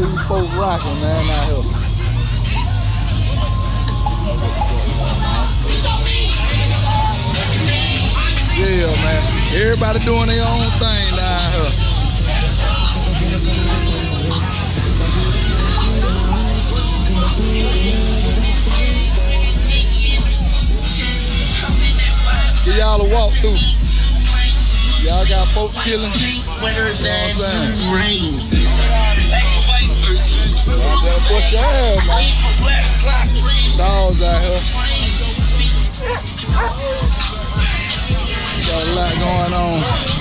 these folks rocking, man, out here. Yeah, man. Everybody doing their own thing down here. Give y'all a walk through. Y'all got folks chilling. You know what I'm saying? Y'all better push your ass, man. Dogs out here. Got a lot going on.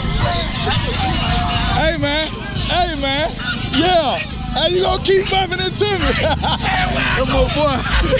Hey, man. Hey, man. Yeah. Hey, you gonna keep bumping into me? Come on, boy.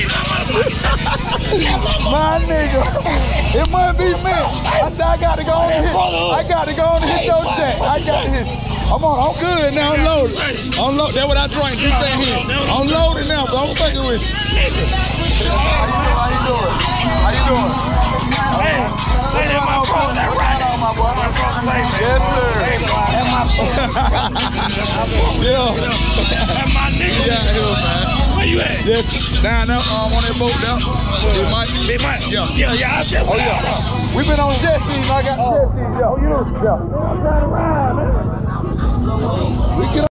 My nigga. It might be me. I said I gotta go on and hit. I gotta go on and hit your jack. I got to hit. I'm good now. I'm loaded. I'm loaded. That's what I drank. You stay here. I'm loaded now, but I'm fucking with you. How you doing? How you doing? Hey, that's my brother. That's right on, my boy. My brother, yes, sir. That's my brother. Yeah. That's my nigga. Yeah, here, man. Where you at? Yes. Down there, on that boat down. Big Mike. Big Mike? Yeah. Yeah, yeah. Oh, yeah. We've been on jet skis. I got jet skis. Yeah. Oh, you know? Yeah. I'm trying to ride, man. We get